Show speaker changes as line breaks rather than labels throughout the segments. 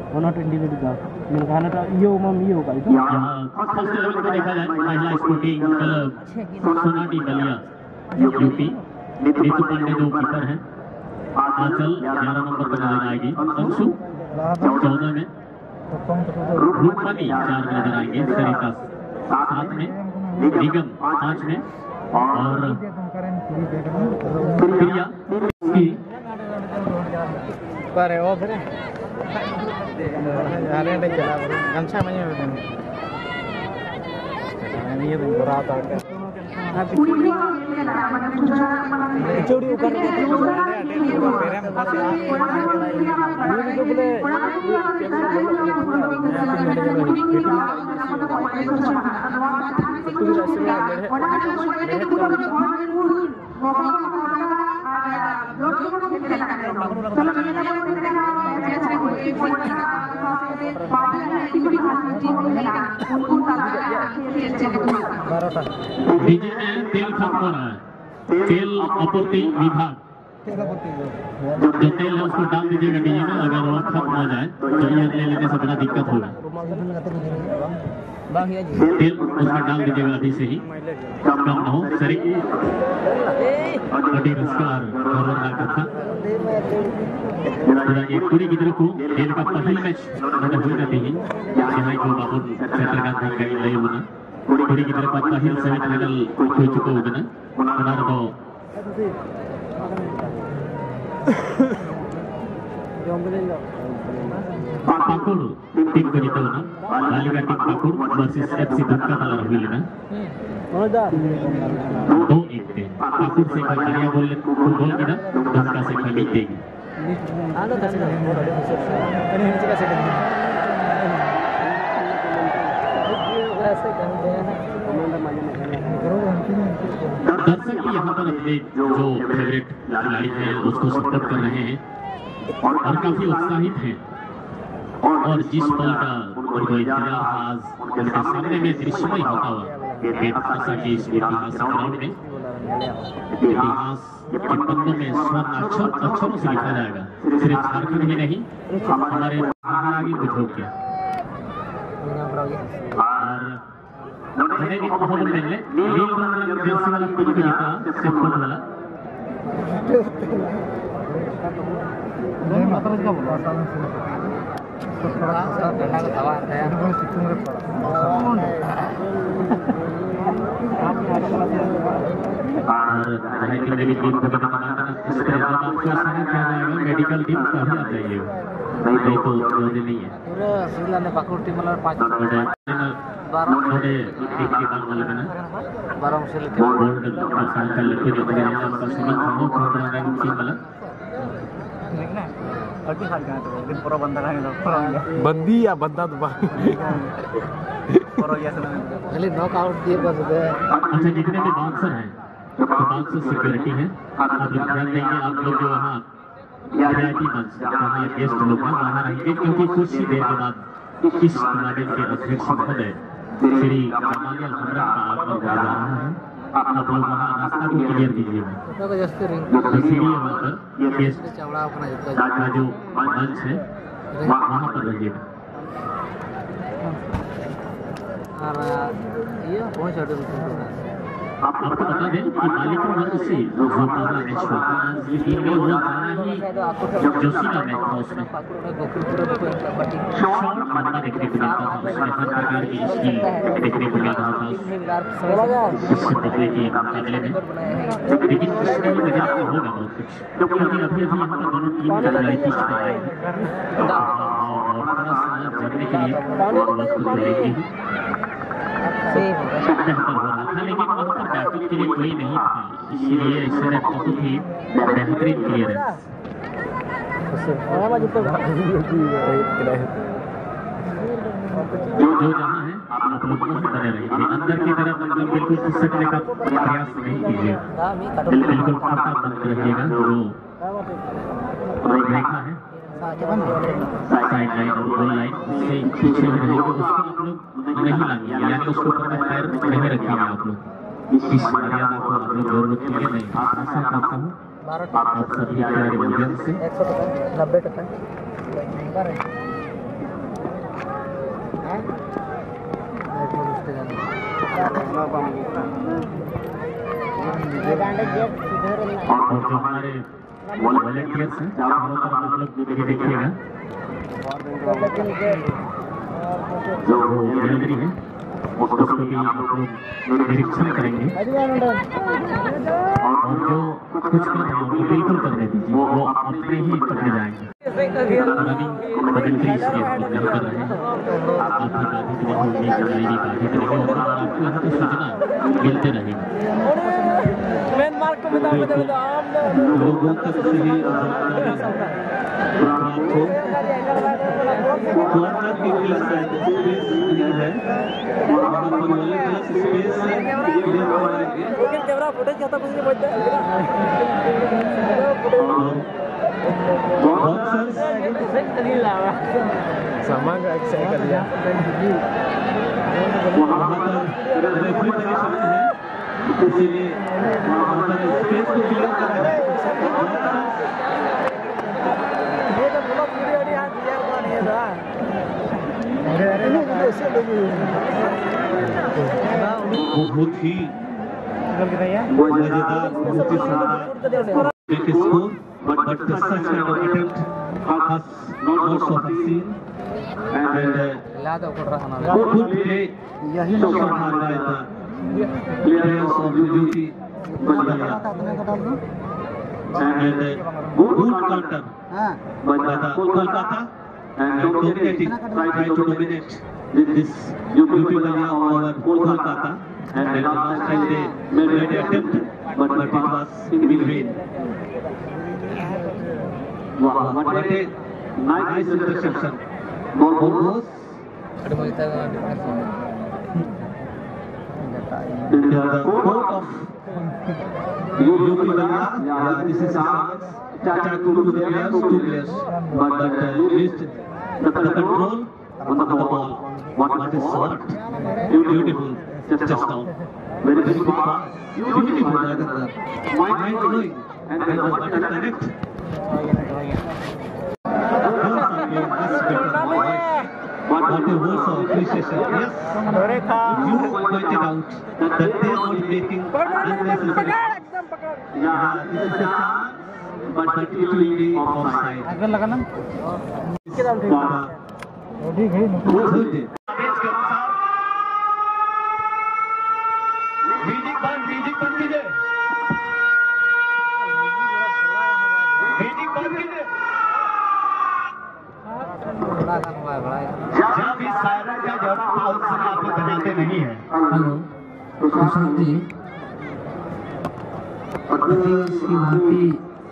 120 का मेलखाना का यो मम यो का itu
फर्स्ट लेवल पे देखा जाए महिला स्पोर्टिंग क्लब सोनाटी बलिया यूपी ऋतु पांडे जो कीपर हैं आंचल 11 नंबर पर नजर आएगी अंशु 14 में रूपमणि 4 में नजर आएंगे सरिता 7 में निगम 5 में और प्रिया
पर है वो फिर हाले डे चला गमछा में ये तो बरात आ गया चोरी कर के पेरे में फंस गया ये तो बोले
डीजे में तेल खत्म हो रहा है तेल आपूर्ति विभाग जो तेल है उसको डाल दीजिएगा डीजे में अगर वो खत्म हो जाए तो ये ले लेने से बड़ा दिक्कत होगा तेल उसमें डाल दीजिएगा अभी से ही कम न हो शरीर बड़ी रसकार कोरोना का था ये पूरी गिद्र को तेल का पहला मैच मैंने हुई रहती है यहाँ जो बाबू क्षेत्र का गई ले होना पूरी गिद्र का पहला सेमीफाइनल हो चुका होगा ना हमारा तो पाकुड़ टीम को जीता ना LaLiga team Pakur versus FC धक्का वाला हुई लेना 2-1 पे पाकुड़ से खलिया गोल गिरा धक्का से खली देगी दर्शक भी यहाँ पर अपने जो फेवरेट खिलाड़ी हैं उसको सपोर्ट कर रहे हैं और काफी उत्साहित हैं और जिस पल का उनको इंतजार आज उनके सामने में दृश्यमय होता हुआ भाषा की इस इतिहास ग्राउंड में इतिहास के पन्नों में स्वर्ण अक्षरों से लिखा जाएगा सिर्फ झारखंड में नहीं हमारे आगे कुछ हो गया और मैंने भी बहुत मिलने नील रंग जर्सी वाला टीम को जीता सिर्फ वाला मेडिकल टीम कभी आ जाइए नहीं तो नहीं है
पूरा श्रीलंका ने पाकुड़ टीम वाला 5
नोडे डिग्री बाल वाला ना
12 से लेकर
बोर्ड का संकल्प लेके जो है उसका सुनिश्चित हो प्रोग्राम टीम वाला
अभी हाल का तो दिन पूरा बंदा रहेगा
बंदी या बंदा तो
पूरा ये सुना खाली नॉकआउट दिए बस
अच्छा जितने भी बॉक्सर हैं तो बॉक्सर सिक्योरिटी है आप ध्यान देंगे आप लोग जो वहाँ वीआईपी मंच जहाँ गेस्ट लोग हैं वहाँ रहेंगे क्योंकि कुछ ही देर के बाद इस टूर्नामेंट के अध्यक्ष महोदय श्री कमालिया हमरा का आगमन हो रहा है आप लोग वहाँ रास्ता को क्लियर कीजिएगा इसीलिए वहाँ पर गेस्ट का जो मंच है वहाँ पर रहिएगा आपको बता दें कि बालिका वर्ग से जो पहला मैच हुआ वो गाना ही जोशीला मैच था उसमें शॉर्ट मामला देखने को मिलता था उसमें हर प्रकार की स्किल देखने को मिल रहा था इससे पहले के मुकाबले में लेकिन इसमें भी मजा होगा बहुत कुछ क्योंकि अभी अभी यहाँ पर दोनों टीम का लड़ाई पीछे आए हैं और थोड़ा सा जानने के लिए वक्त लेंगे बेहतर हो रहा था लेकिन वहाँ पर बैटिंग के लिए कोई नहीं था इसलिए इसने बहुत ही बेहतरीन क्लियरेंस जो जहाँ है आप लोग वहीं बने रहिए अंदर की तरफ मतलब बिल्कुल खिसकने का प्रयास नहीं कीजिए बिल्कुल खाता बंद रहिएगा जो रेखा है साइड लाइन और गोल लाइन से पीछे में रहेगा उसको आप लोग नहीं लाएंगे यानी उसको ऊपर में पैर नहीं रखेंगे आप लोग इस मर्यादा को आप लोग जरूरत के लिए नहीं आप आशा करता हूँ आप सभी प्यारे भोजन से
90 टका
और जो हमारे वॉलंटियर्स हैं चारों तरफ आप लोग ये देखिएगा जो गैलरी है उसको भी आप लोग निरीक्षण करेंगे और जो कुछ कर रहे हैं बिल्कुल करने दीजिए, वो अपने ही करने जाएंगे। रनिंग इसलिए नहीं कर रहे हैं, आप भी बाधित नहीं होंगे, भी बाधित नहीं होगा और आपको यहाँ पे सूचना मिलते रहेगी। लोगों तक से ही आपको कॉर्नर की स्पेस नहीं है, वहाँ पर वाले क्लास स्पेस
कैमरा फुटेज खाता कुछ नहीं बचता सामान सही कर दिया।
वहाँ पर रेफरी परेशान है, इसीलिए वहाँ पर स्पेस को क्लियर कर रहे हैं।
ये तो ब्लॉग वीडियो नहीं हाथ दिया कौन है ना
बहुत ही मजेदार, बहुत ही शानदार एक score, but such kind of attempt has not so far seen and good play shown by the players of duty and good counter by the Kolkata and dominating, try to dominate this UP Balia over Kolkata and last time they made an attempt but it was in vain. Wow, what a nice interception. Ball goes in the court of UP Balia. Yeah, this is a chance. Attack to the players, two players, but missed the control on the ball. What a shot! Beautiful, just down. Very good pass. Beautiful, mind blowing, and what a connect. What a words of appreciation. Yes, you pointed out that they are not making unnecessary. Yeah, this is a chance, but it will be offside. जब इस siren का जब आप बनाते नहीं है।
Hello Prashant ji, प्रतिवर्ष की भांति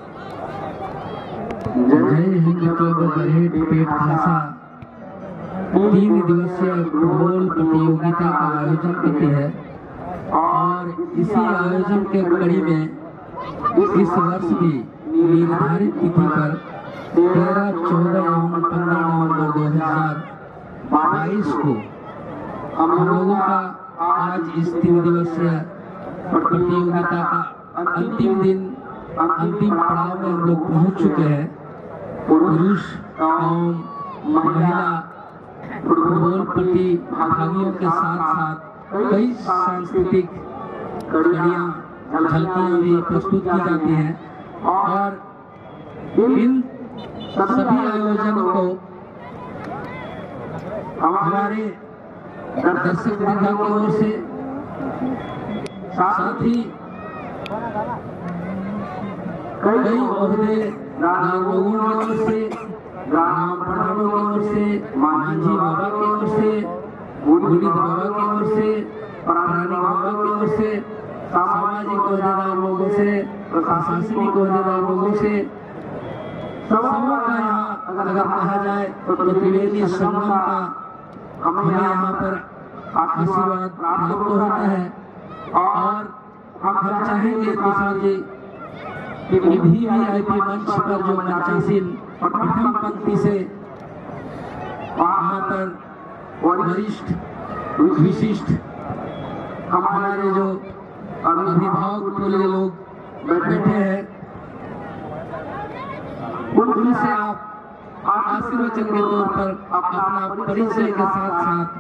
जय हिंद क्लब बरहेट पेट खासा 3 दिवसीय फुटबॉल प्रतियोगिता का आयोजन करती है और इसी आयोजन के कड़ी में इस वर्ष भी निर्धारित तिथि पर 13, 14 एवं 15 नवंबर 2022 को हम लोगों का आज इस 3 दिवसीय प्रतियोगिता का अंतिम दिन, अंतिम पड़ाव में हम लोग पहुंच चुके हैं। पुरुष एवं महिला फुटबॉल प्रतिभागियों के साथ साथ कई सांस्कृतिक कड़ियाँ, झलकियाँ भी प्रस्तुत की जाती हैं और इन सभी आयोजनों को हमारे दर्शक वृंद की ओर से, साथ ही कई ओहदेदार लोगों की ओर से, ग्राम प्रधानों की ओर से, मांझी बाबा की ओर से, गुड़ित बाबा की ओर से, प्राणी बाबा की ओर से, सामाजिक ओहदेदार लोगों से, प्रशासनिक ओहदेदार लोगों से, सबों का यहाँ अगर कहा जाए तो त्रिवेणी संगम का हमें यहाँ पर आशीर्वाद प्राप्त होता है और हम चाहेंगे प्रसाद जी कि VIP मंच पर जो मंचासीन प्रथम पंक्ति से वहाँ पर वरिष्ठ विशिष्ट हमारे जो अभिभावक तुल्य लोग बैठे हैं, उनसे आप आशीर्वचन के तौर पर अपना परिचय के साथ साथ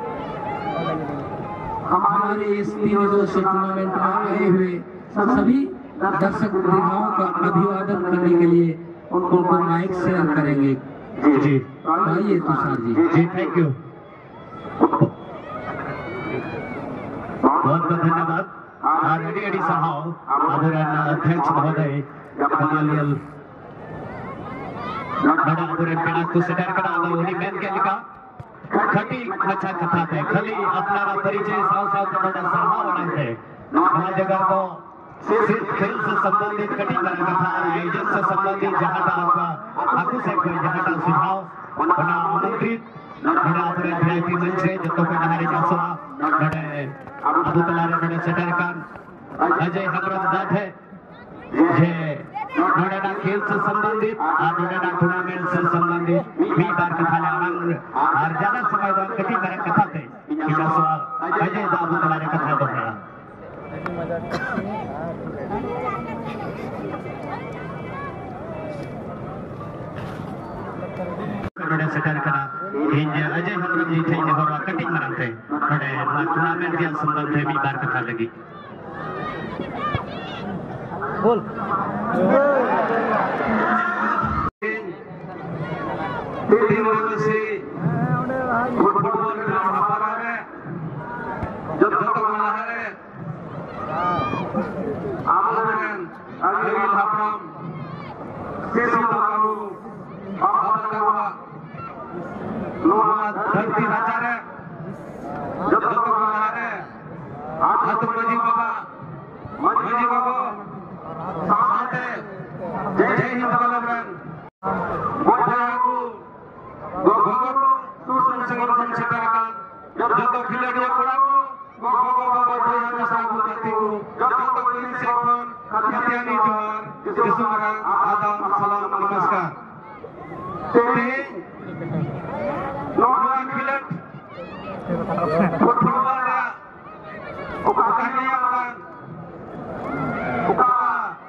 हमारे इस 3 दिवसीय टूर्नामेंट में आए हुए सभी दर्शक दीर्घाओं का अभिवादन करने के लिए उनको माइक शेयर करेंगे।
जी
आइए तुषार जी।
जी थैंक यू, बहुत धन्यवाद। रेडी साहब आदरणीय अध्यक्ष महोदय कमालियल नडा आदरणीय पेड़ा को सेटर करा उन्हीं मैन के लिखा खटी अच्छा कथा थे खाली अपना परिचय साथ सराहा बनाए थे वहाँ जगह को सिर्फ खेल से संबंधित कटी करा कथा आयोजन से संबंधित जहाँ आपका आकु से कोई जहाँ सुझाव बना आमंत्रित नडा आदरणीय वीआईपी मंच से जो तो कोई नहारी जासुआ नडे अबू तलारे नडे सेटर कान अजय हजरत दाद है जे नोडेना खेल से संबंधित और नोडेना टूर्नामेंट से संबंधित मी बार कथा ले आनंद और ज्यादा समय दो कटी करे कथा थे कि सवाल अजय दाबू तलारे कथा दो है नोडे सेटर करा इंज अजय हजरत जी थे ने होरा कटिंग कराते नोडे टूर्नामेंट के संबंध में मी बार कथा लगी बोल
तीन दिवसीय फुटबॉल हमारा है जब तक हमारा है आमरण अगिल हापराम सीसी बाबू आवाज करवा लोहा धरती राजा है जब तक हमारा है हाथ मजी बाबा साथ है जय हिंद बलबरन गोठाको गोगो सुसन संगठन सेटरका जब तो खिलाड़ी कोड़ाको गोगो बाबा जय साहू करतीको जब तो पुलिस सेक्शन खतियानी जोर किसुमरा आदाब सलाम नमस्कार ते नोडा खिलट फुटबॉल रा उकानिया का उका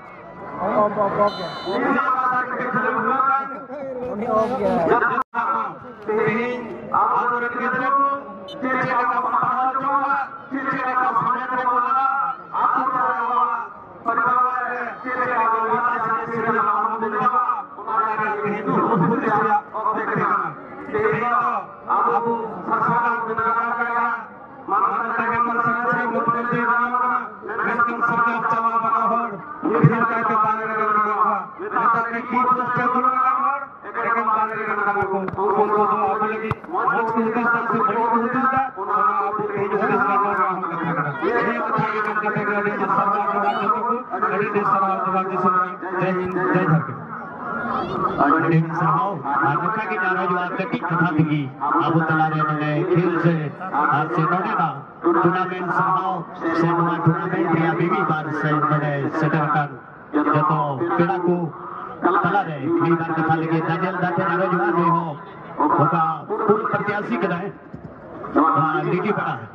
अबू तलारे ने खेल से आज से नोडेना टूर्नामेंट साहब से टूर्नामेंट या बीवी बार से नोडे सेटर कान जो तो पेड़ा को तलारे बीवी बार कथा लगे दाजल दाते नारो जुआ में हो होगा पूर्ण प्रत्याशी कदा है वहाँ लीगी पड़ा है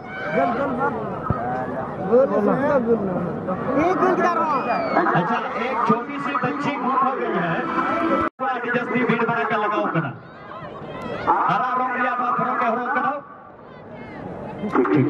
अच्छा एक छोटी सी बच्ची गुम हो गई है जस्ती भीड़ बना कर लगाओ करा हरा रंग लिया बाथरों के हरों कराओ ठीक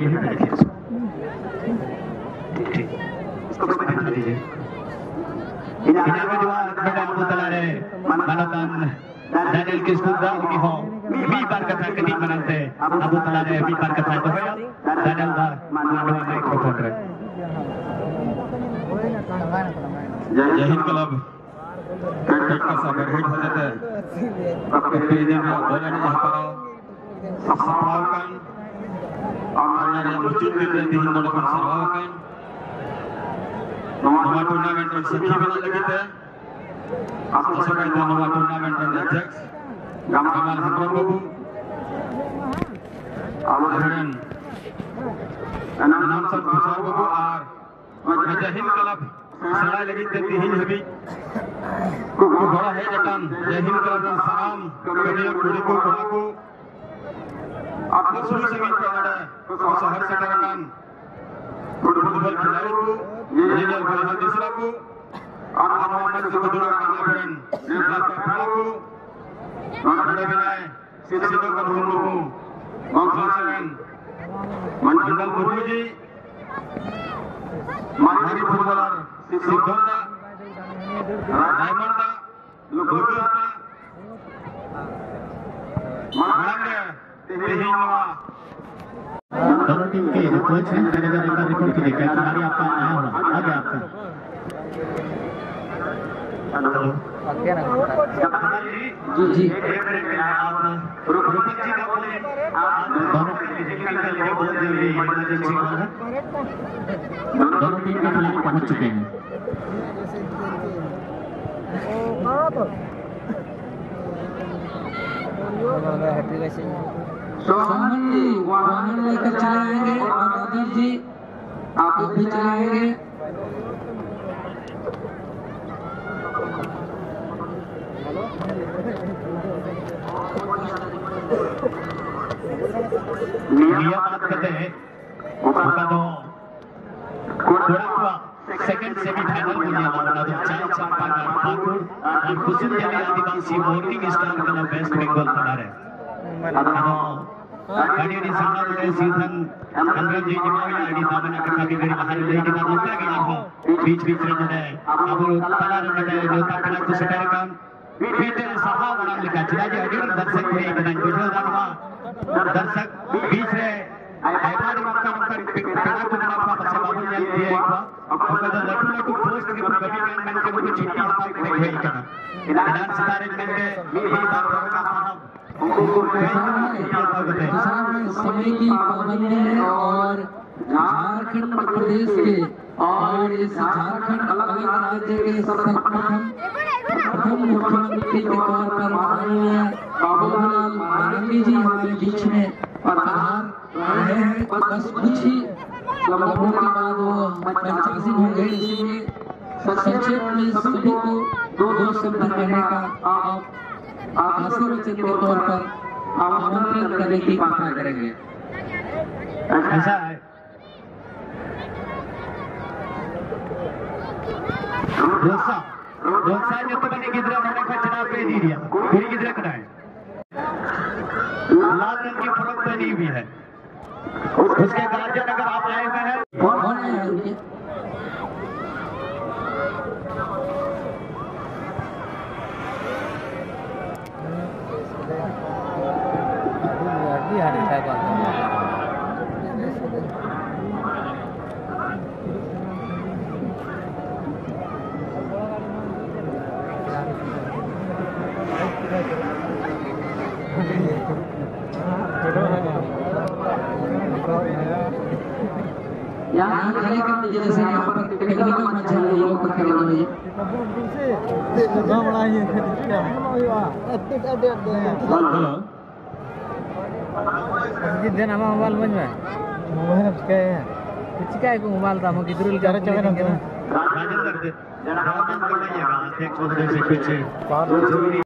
इसको बैठा दीजिए इनाम जो नडा अबू तलारे मनोतन दानियल के स्कूल उन्हीं हो भी बार कथा कभी मनाते अबू तलारे भी बार कथा तो है दानियल दा मानवा माइक्रोफोन रे जय हिंद क्लब क्रिकेट का सागर हिट हो जाता है आपके पेज में बोलने यहाँ पर सफावकन और मुझे भी देती हिंद लोगों को सफावकन नवा टूर्नामेंट में सभी बना लगी थे आपको सबके नवा टूर्नामेंट में अध्यक्ष कमाल हकरम बाबू आदरण नाम सब तुषार बाबू और जय हिंद क्लब सड़ा लगी थे तीन हबी को बड़ा है जटन जय हिंद क्लब सलाम करियर कुड़ी को कोड़ा को आपको सुन सभी कनाडा को शहर से करन फुटबॉल खिलाड़ी को ये भाई दूसरा को और हमारे से को दूर करना पड़न जिला का खिलाड़ी को नोडे बिनाय सिद्धो कबुमुरमु बंगसेन मंडल गुरुजी मारी फुटबॉलर सिद्धोंदा डायमंडा लुगुटा मांगे तेहिनवा
दोनों टीम के कोच हैं मैनेजर एक बार रिपोर्ट कीजिए क्या खिलाड़ी आपका आया होगा आ गया आपका हेलो
जी
रुपक जी का बोले दोनों
टीम के खिलाड़ी पहुंच चुके हैं
सोहन जी वाहन लेकर चले आएंगे और नदीर जी आप भी चले आएंगे।
निया बात करते हैं उसका तो कोड़ा सेकंड सेमीफाइनल में लिया वाला तो चाय चंपा ठाकुर और Kusum Devi Adivasi morning star club West Bengal खिलाड़ी गाड़ी सामने सीधन अंग्रेज जी जमावी आईडी सामने कथा की गड़ी बाहर ले के दूसरा गया हो बीच में जो है अब तला में जो तकना को सटर काम पीटर सभा बना लिखा चला जी अगर दर्शक में इतना वीडियो दानवा दर्शक बीच में आईडी मक्का पेड़ा को बना पास से बाबू ने दिया एक बार और तो लटू पोस्ट की कभी मैंने को चिट्ठी पास में भेज करना डांस सितारे में ये बात होगा साहब
समय की पाबंदी है और झारखंड प्रदेश के और इस झारखंड अलग अलग राज्य के प्रथम मुख्यमंत्री के तौर पर माननीय बाबूलाल मरांडी जी हमारे बीच में पधार रहे हैं। बस कुछ ही लम्हों के बाद वो पंचासी होंगे, इसलिए संक्षेप में सभी को दो शब्द कहने का आप आशीर्वचन के तौर पर आमंत्रित करने की कृपा करेंगे।
ऐसा है रोसा जो तो मैंने किधर मैंने खचना पे दी दिया पूरी किधर कराए लाल रंग की फ्रॉक पहनी हुई है उसके गार्जियन अगर आप आए हुए हैं
कौन है उनके यहाँ कार्यक्रम जैसे यहाँ पर टेक्निकल मंच है ये लोग करके लगाइए।
हेलो
जिद्दन हमारा मोबाइल बन में मोबाइल अब क्या है कुछ क्या है को मोबाइल था हम किधर ले जा रहे हैं
राजेंद्र